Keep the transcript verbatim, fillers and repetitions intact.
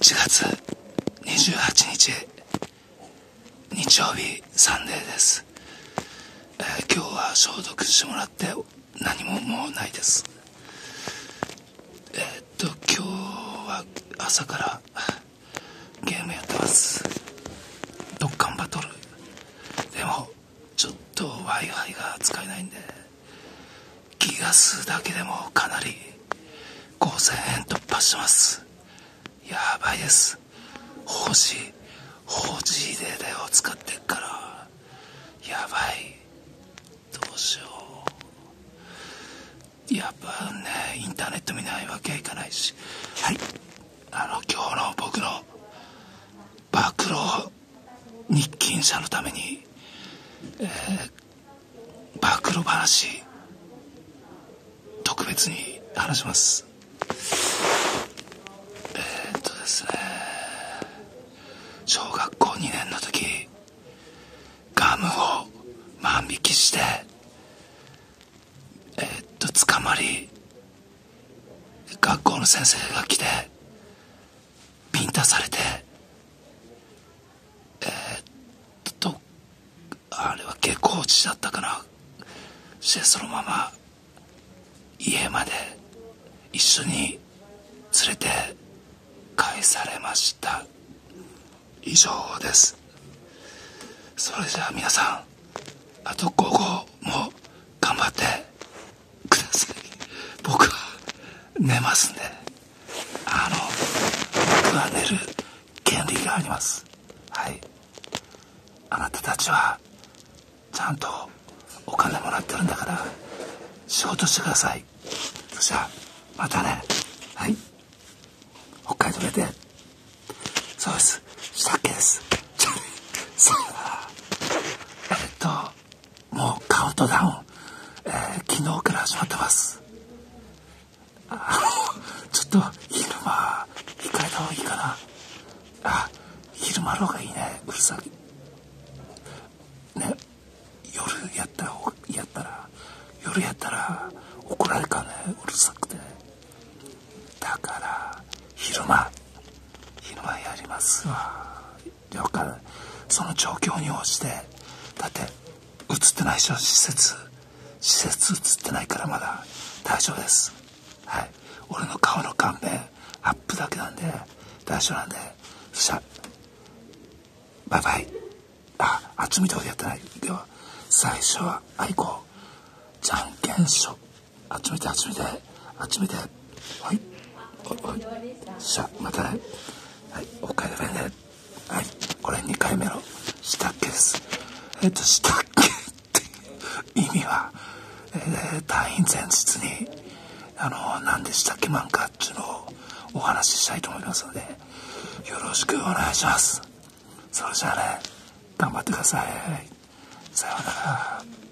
ちがつにじゅうはちにち日曜日サンデーです。えー、今日は消毒してもらって何ももうないです。えー、っと今日は朝からゲームやってます。ドッカンバトル。でもちょっと Wi-Fi が使えないんで、ギガ数だけでもかなりごせんえん突破します。やばいです。 フォージー フォージー データを使ってっからやばい。どうしよう。やっぱね、インターネット見ないわけはいかないし。はい、あの今日の僕の暴露日勤者のために、えー、暴露話特別に話します。えー、っとですね小学校にねんの時、ガムを万引きしてえー、っと捕まり、学校の先生が来てビンタされて、えー、っとあれは下校地だったかな。してそのまま家まで一緒に連れて帰されました。以上です。それじゃあ皆さん、あと午後も頑張ってください。僕は寝ますんで、あの僕は寝る権利があります。はい、あなたたちはちゃんとお金もらってるんだから仕事してください。そしたらまたね。はい、北海道でそうです、したっけです。じゃあね、さよなら。えっともうカウントダウン、えー、昨日から始まってます。あちょっと昼間控えた方がいいかな。あ、昼間の方がいいね。うるさいね。夜やった方がやったら夜やったら怒られるかね、うるさくて。だから昼間昼間やりますわ。了解。その状況に応じて、だって映ってないでしょ、施設施設映ってないからまだ大丈夫です。はい、俺の顔の顔面アップだけなんで大丈夫なんで。そしたらバイバイ。あ、あっち見たことやってない。では最初はあいこじゃんけんしょ。あっち見てあっち見てあっち見て。はい、おい、しゃまたね。はい、北海道弁で。はい、これにかいめのしたっけです。えっとしたっけって意味は、えー、退院前日にあの何でしたっけマンかっていうのをお話ししたいと思いますので、よろしくお願いします。それじゃあね、頑張ってください。さようなら。